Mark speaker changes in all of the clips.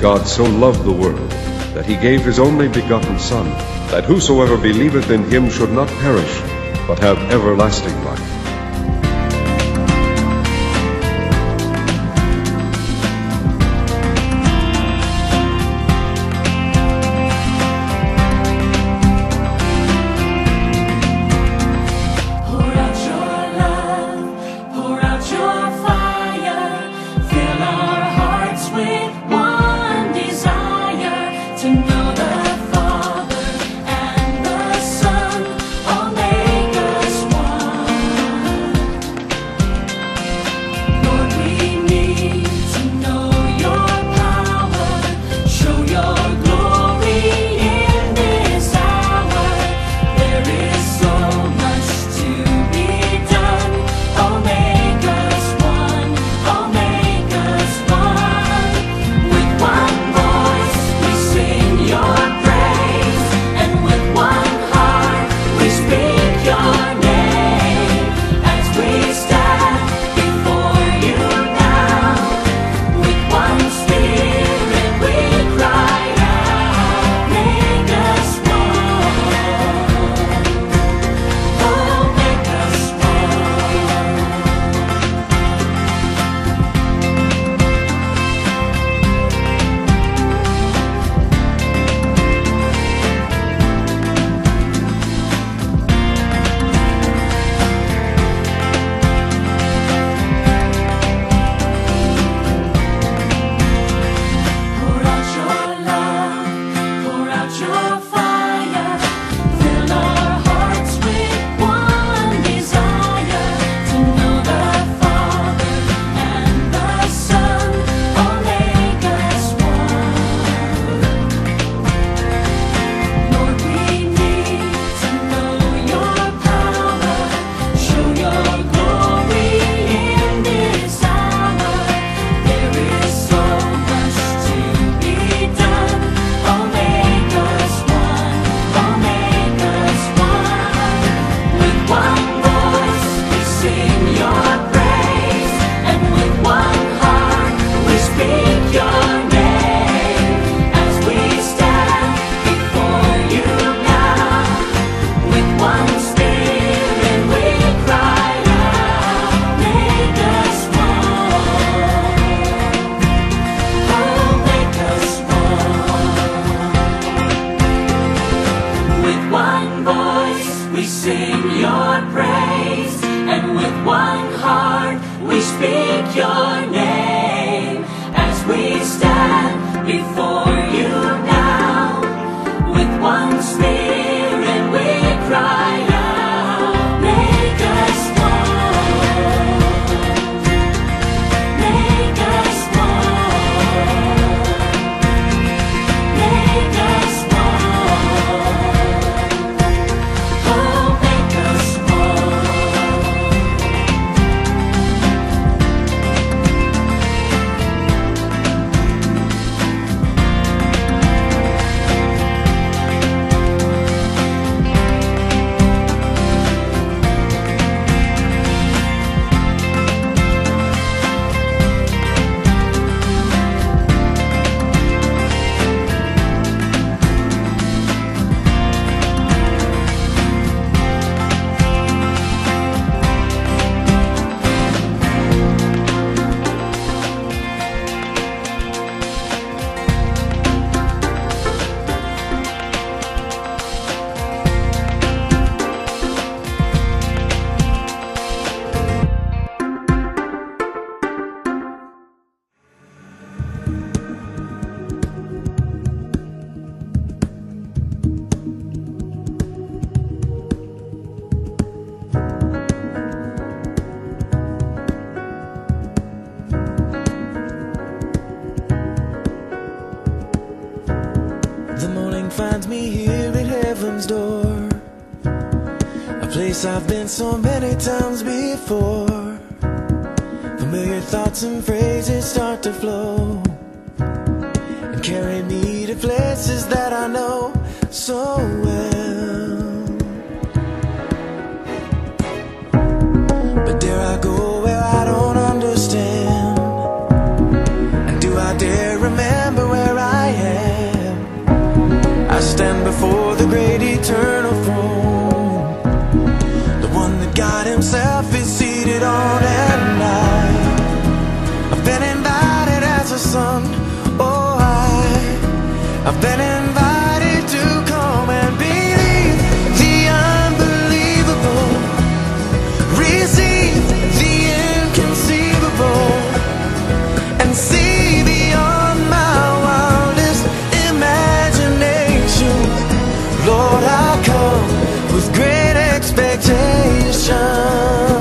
Speaker 1: God so loved the world, that he gave his only begotten Son, that whosoever believeth in him should not perish, but have everlasting life.
Speaker 2: finds me here at heaven's door, a place I've been so many times before. Familiar thoughts and phrases start to flow and carry me to places that I know so well. But dare I go where I don't understand? And do I dare remember where I've been invited to come and believe the unbelievable, receive the inconceivable, and see beyond my wildest imagination. Lord, I come with great expectations.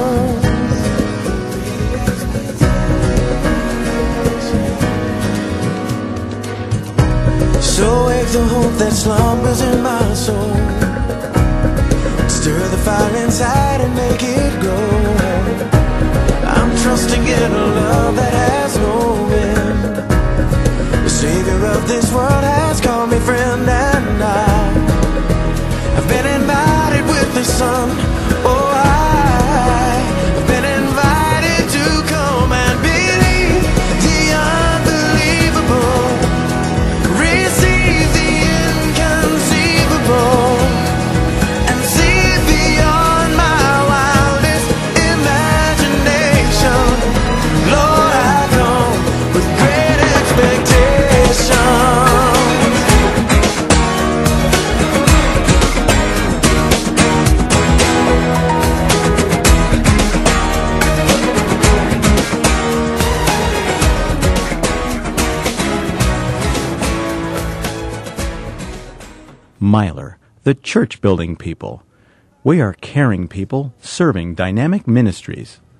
Speaker 2: So wake the hope that slumbers in my soul, stir the fire inside and make it grow. I'm trusting in a love that has no end. The Savior of this world has called me friend, and I've been invited with the Son. Oh, I've been invited to come and believe the unbelievable, receive the inconceivable, and see beyond my wildest imagination. Lord, I come with great expectations.
Speaker 3: Myler, the church building people. We are caring people serving dynamic ministries.